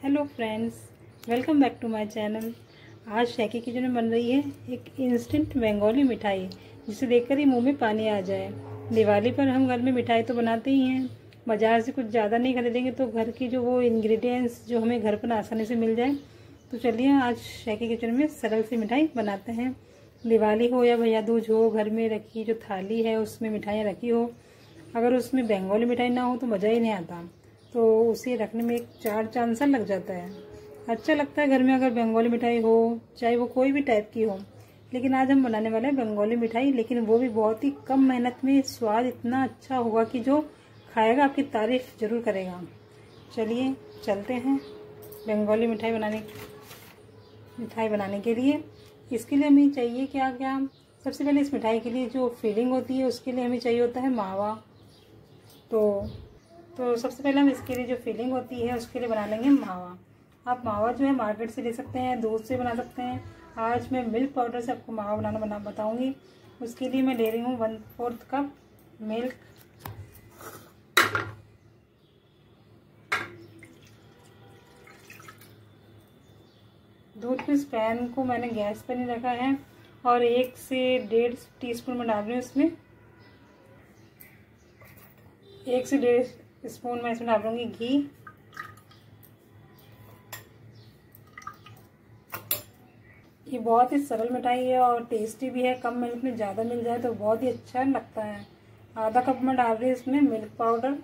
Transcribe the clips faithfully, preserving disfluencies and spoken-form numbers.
Hello friends, welcome back to my channel. आज Shaky kitchen में बन रही है एक इंस्टेंट बंगाली मिठाई, जिसे देखकर ही मुंह में पानी आ जाए। दिवाली पर हम घर में मिठाई तो बनाते ही हैं, बाज़ार से कुछ ज़्यादा नहीं खरीदेंगे तो घर की जो वो इंग्रेडिएंट्स जो हमें घर पर आसानी से मिल जाए। तो चलिए आज शैकी किचन में सरल सी मिठाई बनाते हैं। दिवाली हो या भैया दूज हो, घर में रखी जो थाली है उसमें मिठाइयाँ रखी हो, अगर उसमें बंगाली मिठाई ना हो तो मज़ा ही नहीं आता। तो उसे रखने में एक चार चांद सा लग जाता है। अच्छा लगता है घर में अगर बंगाली मिठाई हो, चाहे वो कोई भी टाइप की हो। लेकिन आज हम बनाने वाले हैं बंगाली मिठाई, लेकिन वो भी बहुत ही कम मेहनत में। स्वाद इतना अच्छा होगा कि जो खाएगा आपकी तारीफ जरूर करेगा। चलिए चलते हैं बंगाली मिठाई बनाने मिठाई बनाने के लिए। इसके लिए हमें चाहिए क्या क्या। सबसे पहले इस मिठाई के लिए जो फीलिंग होती है उसके लिए हमें चाहिए होता है मावा। तो तो सबसे पहले हम इसके लिए जो फीलिंग होती है उसके लिए बना लेंगे मावा। आप मावा जो है मार्केट से ले सकते हैं, दूध से बना सकते हैं। आज मैं मिल्क पाउडर से आपको मावा बनाना बना बताऊंगी। उसके लिए मैं ले रही हूँ वन फोर्थ कप मिल्क। दूध के इस पैन को मैंने गैस पर नहीं रखा है और एक से डेढ़ टीस्पून में डाल रही हूँ इसमें। एक से डेढ़ स्पून मैं इसमें डालूंगी घी। ये बहुत ही सरल मिठाई है और टेस्टी भी है। कम मिल्क में ज़्यादा मिल जाए तो बहुत ही अच्छा लगता है। आधा कप में डाल रही हूँ इसमें मिल्क पाउडर।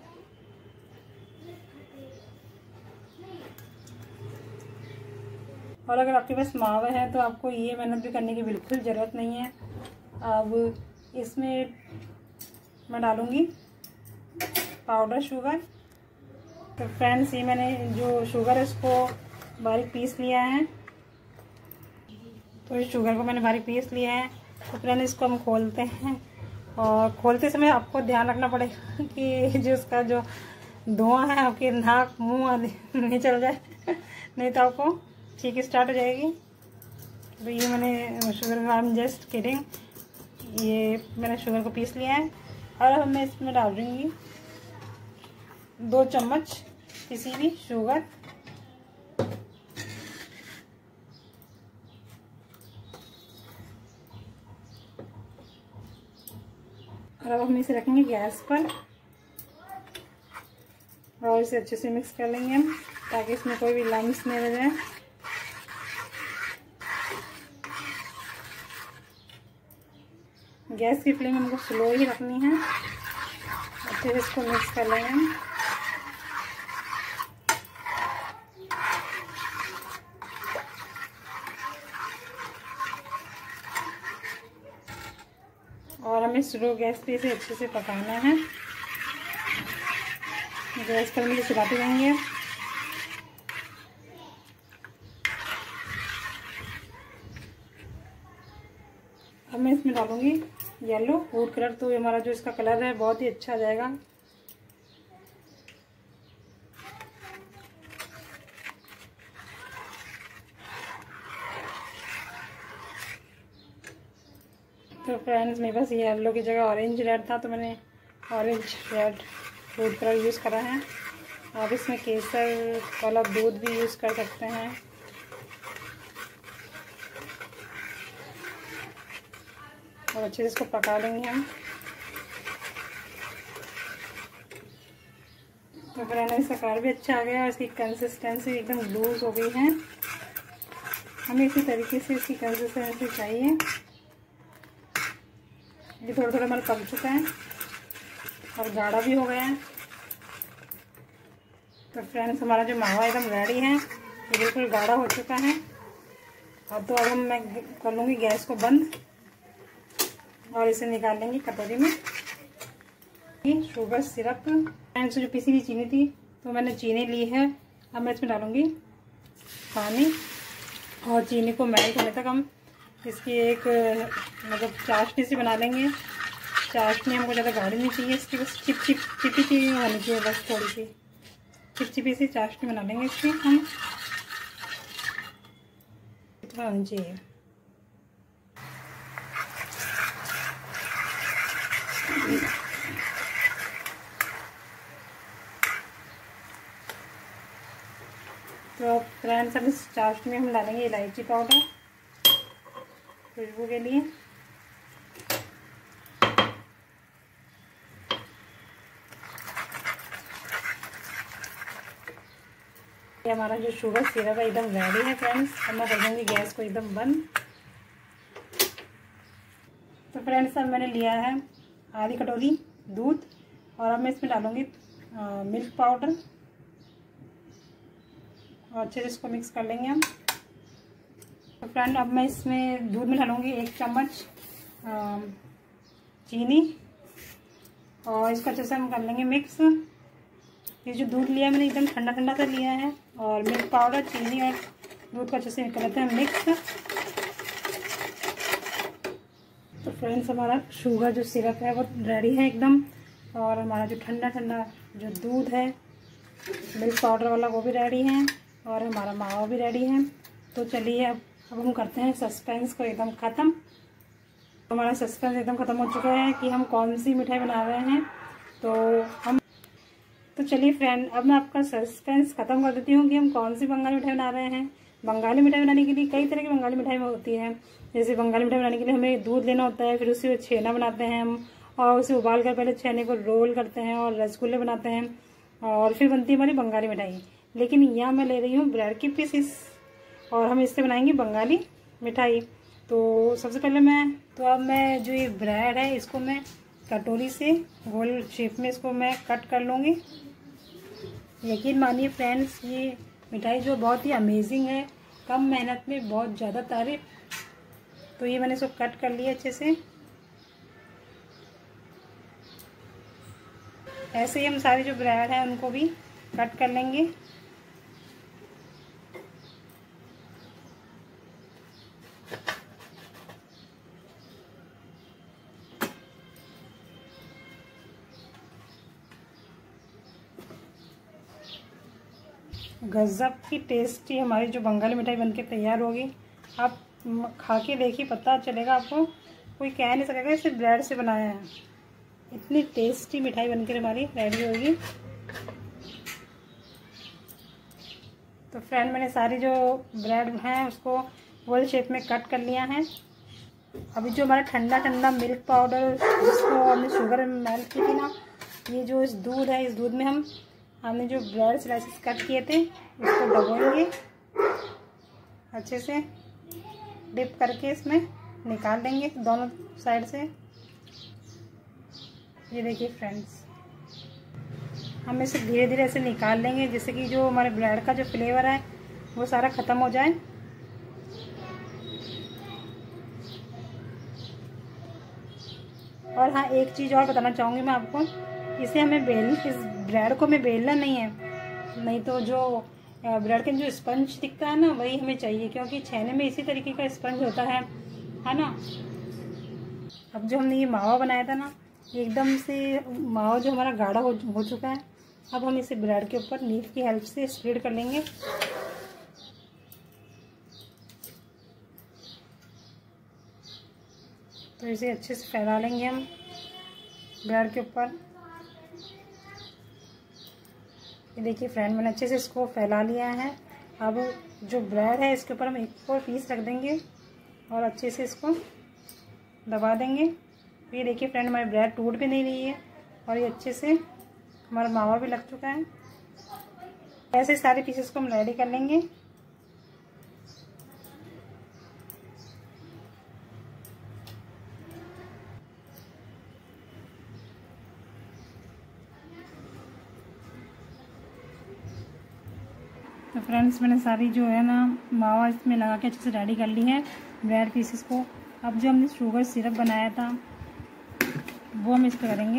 और अगर आपके पास मावा है तो आपको ये मेहनत भी करने की बिल्कुल ज़रूरत नहीं है। अब इसमें मैं डालूंगी पाउडर शुगर। तो फ्रेंड्स, ये मैंने जो शुगर है उसको बारीक पीस लिया है। तो इस शुगर को मैंने बारीक पीस लिया है। तो फ्रेंड्स, इसको हम खोलते हैं और खोलते समय आपको ध्यान रखना पड़ेगा कि जो उसका जो धुआं है आपके नाक मुंह नहीं चल जाए, नहीं तो आपको छींक स्टार्ट हो जाएगी। तो ये मैंने sugar I am just kidding, ये मैंने शुगर को पीस लिया है। और अब मैं इसमें डाल दूँगी दो चम्मच किसी भी शुगर। और अब हम इसे रखेंगे गैस पर और इसे अच्छे से मिक्स कर लेंगे हम, ताकि इसमें कोई भी लम्स नहीं रह जाए। गैस की फ्लेम हमको स्लो ही रखनी है। अच्छे से इसको मिक्स कर लेंगे हम। और हमें स्लो गैस पे इसे अच्छे से पकाना है। गैस पर हम चलाते रहेंगे। अब मैं इसमें डालूंगी येलो फूड कलर। तो हमारा जो इसका कलर है बहुत ही अच्छा आ जाएगा। तो फ्रेंड्स, मेरे पास येलो की जगह ऑरेंज रेड था तो मैंने orange red food colour use करा है। आप इसमें केसर वाला दूध भी यूज़ कर सकते हैं। और अच्छे से इसको पका लेंगे हम। तो फ्रेंड्स, इसका कलर भी अच्छा आ गया और इसकी कंसिस्टेंसी एकदम लूज हो गई है। हमें इसी तरीके से इसकी कंसिस्टेंसी चाहिए। ये थोड़ा थोड़ा हमारा पक चुका है और गाढ़ा भी हो गया है। तो फ्रेंड्स, हमारा जो मावा एकदम रेडी है, ये बिल्कुल गाढ़ा हो चुका है। अब तो अब हम मैं कर लूँगी गैस को बंद और इसे निकाल लेंगे कटोरी में। ये शुगर सिरप फ्रेंड्स, जो पिसी हुई चीनी थी तो मैंने चीनी ली है। अब मैं इसमें डालूँगी पानी और चीनी को मेल्ट होने तक हम इसकी एक मतलब चाशनी सी बना लेंगे। चाशनी हमको ज़्यादा गाढ़ी नहीं चाहिए, इसकी बस चिप चिप चिपी सी होनी चाहिए, बस थोड़ी सी चिपचिपी सी चाशनी बना लेंगे इसकी हम। इतना होनी चाहिए। तो फ्रेंड्स अब इस चाशनी में हम डालेंगे इलायची पाउडर खुशबू के लिए। ये हमारा जो शुगर सिरप है एकदम रेडी है फ्रेंड्स। अब मैं कर दूँगी गैस को एकदम बंद। तो फ्रेंड्स अब मैंने लिया है आधी कटोरी दूध और अब मैं इसमें डालूँगी मिल्क पाउडर और अच्छे से इसको मिक्स कर लेंगे हम। तो फ्रेंड अब मैं इसमें दूध में डालूँगी एक चम्मच चीनी और इसको अच्छे से हम कर लेंगे मिक्स। ये जो दूध लिया है मैंने एकदम ठंडा ठंडा सा लिया है और मिल्क पाउडर चीनी और दूध को अच्छे से कर लेते हैं मिक्स। तो फ्रेंड्स हमारा शुगर जो सिरप है वो रेडी है एकदम और हमारा जो ठंडा ठंडा जो दूध है मिल्क पाउडर वाला वो भी रेडी है और हमारा मावा भी रेडी है। तो चलिए अब अब हम करते हैं सस्पेंस को एकदम ख़त्म। तो हमारा सस्पेंस एकदम ख़त्म हो चुका है कि हम कौन सी मिठाई बना रहे हैं। तो हम तो चलिए फ्रेंड अब मैं आपका सस्पेंस ख़त्म कर देती हूँ कि हम कौन सी बंगाली मिठाई बना रहे हैं। बंगाली मिठाई बनाने के लिए कई तरह की बंगाली मिठाई होती है। जैसे बंगाली मिठाई बनाने के लिए हमें दूध लेना होता है, फिर उसे छेना बनाते हैं हम और उसे उबाल कर पहले छेने को रोल करते हैं और रसगुल्ले बनाते हैं और फिर बनती है हमारी बंगाली मिठाई। लेकिन यहाँ मैं ले रही हूँ ब्रेड की पीसीस और हम इससे बनाएंगे बंगाली मिठाई। तो सबसे पहले मैं तो अब मैं जो ये ब्रेड है इसको मैं कटोरी से गोल शेप में इसको मैं कट कर लूँगी। यकीन मानिए फ्रेंड्स ये मिठाई जो बहुत ही अमेजिंग है, कम मेहनत में बहुत ज़्यादा तारीफ। तो ये मैंने इसको कट कर लिया अच्छे से। ऐसे ही हम सारी जो ब्रेड है उनको भी कट कर लेंगे। गज़ब की टेस्टी हमारी जो बंगाली मिठाई बनके तैयार होगी। आप खा के देखिए पता चलेगा आपको, कोई कह नहीं सकेगा इसे ब्रेड से बनाया है। इतनी टेस्टी मिठाई बनकर हमारी रेडी होगी। तो फ्रेंड मैंने सारी जो ब्रेड हैं उसको गोल शेप में कट कर लिया है। अभी जो हमारा ठंडा ठंडा मिल्क पाउडर जिसको हमने शुगर में मेल्ट की थी ना, ये जो इस दूध है इस दूध में हम हमने जो ब्रेड स्लाइसेस कट किए थे उसको डबोएंगे अच्छे से, डिप करके इसमें निकाल देंगे दोनों साइड से। ये देखिए फ्रेंड्स हम इसे धीरे धीरे ऐसे निकाल लेंगे जिससे कि जो हमारे ब्रेड का जो फ्लेवर है वो सारा ख़त्म हो जाए। और हाँ एक चीज़ और बताना चाहूँगी मैं आपको, इसे हमें बेल इस ब्रेड को हमें बेलना नहीं है, नहीं तो जो ब्रेड के जो स्पंज दिखता है ना वही हमें चाहिए, क्योंकि छेने में इसी तरीके का स्पंज होता है है ना। अब जो हमने ये मावा बनाया था ना एकदम से मावा जो हमारा गाढ़ा हो, हो चुका है। अब हम इसे ब्रेड के ऊपर नीफ की हेल्प से स्प्रेड कर लेंगे। तो इसे अच्छे से फैला लेंगे हम ब्रेड के ऊपर। ये देखिए फ्रेंड मैंने अच्छे से इसको फैला लिया है। अब जो ब्रेड है इसके ऊपर हम एक और पीस रख देंगे और अच्छे से इसको दबा देंगे। ये देखिए फ्रेंड हमारी ब्रेड टूट भी नहीं रही है और ये अच्छे से हमारा मावा भी लग चुका है। ऐसे सारे पीसेस को हम रेडी कर लेंगे। तो फ्रेंड्स मैंने सारी जो है ना मावा इसमें लगा के अच्छे से रेडी कर ली है ब्रेड पीसेस को। अब जो हमने शुगर सिरप बनाया था वो हम इस पर करेंगे,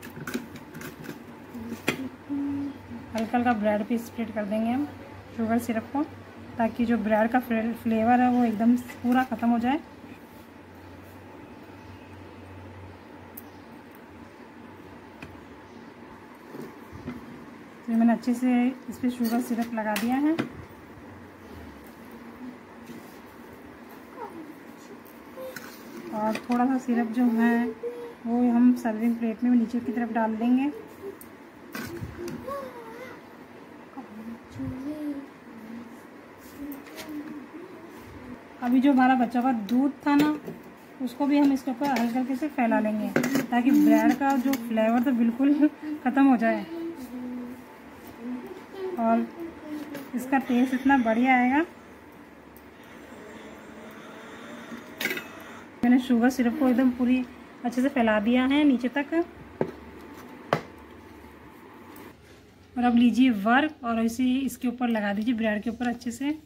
हल्का हल्का ब्रेड पे स्प्रेड कर देंगे हम शुगर सिरप को, ताकि जो ब्रेड का फ्लेवर है वो एकदम पूरा ख़त्म हो जाए। तो मैंने अच्छे से इस पर शुगर सिरप लगा दिया है। और थोड़ा सा सिरप जो है वो हम सर्विंग प्लेट में नीचे की तरफ डाल देंगे। अभी जो हमारा बच्चा का दूध था ना, उसको भी हम इसके ऊपर हल्के हल्के से फैला लेंगे ताकि ब्रेड का जो फ्लेवर तो बिल्कुल ख़त्म हो जाए और इसका टेस्ट इतना बढ़िया आएगा। मैंने शुगर सिरप को एकदम पूरी अच्छे से फैला दिया है नीचे तक। और अब लीजिए वर्क और इसे इसके ऊपर लगा दीजिए, ब्रेड के ऊपर अच्छे से।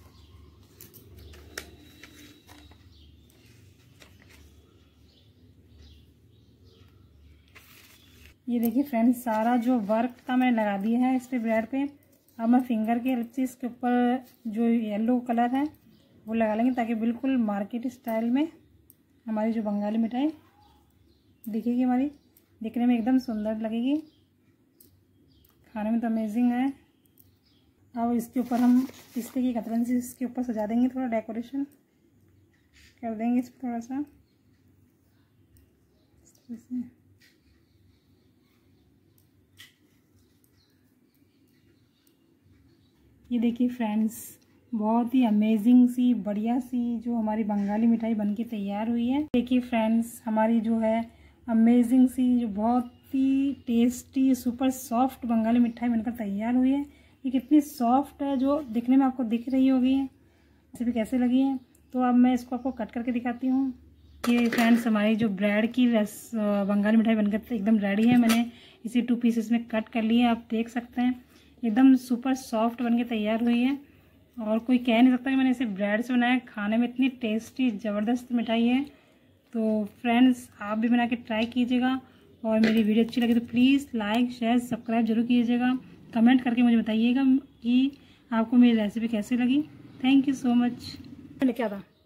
ये देखिए फ्रेंड्स, सारा जो वर्क था मैंने लगा दिया है इस पे ब्रेड पे। अब मैं फिंगर की हेल्प से इसके ऊपर जो येलो कलर है वो लगा लेंगे ताकि बिल्कुल मार्केट स्टाइल में हमारी जो बंगाली मिठाई दिखेगी, हमारी दिखने में एकदम सुंदर लगेगी, खाने में तो अमेजिंग है। अब इसके ऊपर हम पिस्ते की कतरन से इसके ऊपर सजा देंगे, थोड़ा डेकोरेशन कर देंगे इस पर थोड़ा सा। ये देखिए फ्रेंड्स, बहुत ही अमेजिंग सी बढ़िया सी जो हमारी बंगाली मिठाई बनके तैयार हुई है। देखिए फ्रेंड्स, हमारी जो है अमेजिंग सी जो बहुत ही टेस्टी सुपर सॉफ्ट बंगाली मिठाई बनकर तैयार हुई है। ये कितनी सॉफ्ट है जो दिखने में आपको दिख रही होगी। रेसिपी कैसे लगी है तो अब मैं इसको आपको कट करके दिखाती हूँ। ये फ्रेंड्स, हमारी जो ब्रेड की रस बंगाली मिठाई बनकर एकदम रेडी है। मैंने इसे टू पीसेस में कट कर लिया है, आप देख सकते हैं एकदम सुपर सॉफ्ट बनके तैयार हुई है और कोई कह नहीं सकता कि मैंने इसे ब्रेड से बनाया। खाने में इतनी टेस्टी ज़बरदस्त मिठाई है। तो फ्रेंड्स, आप भी बना के ट्राई कीजिएगा और मेरी वीडियो अच्छी लगी तो प्लीज़ लाइक शेयर सब्सक्राइब जरूर कीजिएगा। कमेंट करके मुझे बताइएगा कि आपको मेरी रेसिपी कैसी लगी। Thank you so much. क्या था